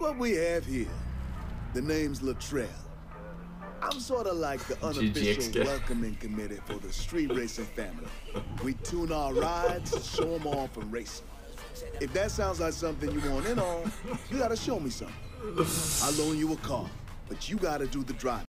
what we have here. The name's Latrell. I'm sort of like the unofficial GGX welcoming committee for the street racing family. We tune our rides, show them off, and race them. If that sounds like something you want in on, you gotta show me something. I'll loan you a car, but you gotta do the driving.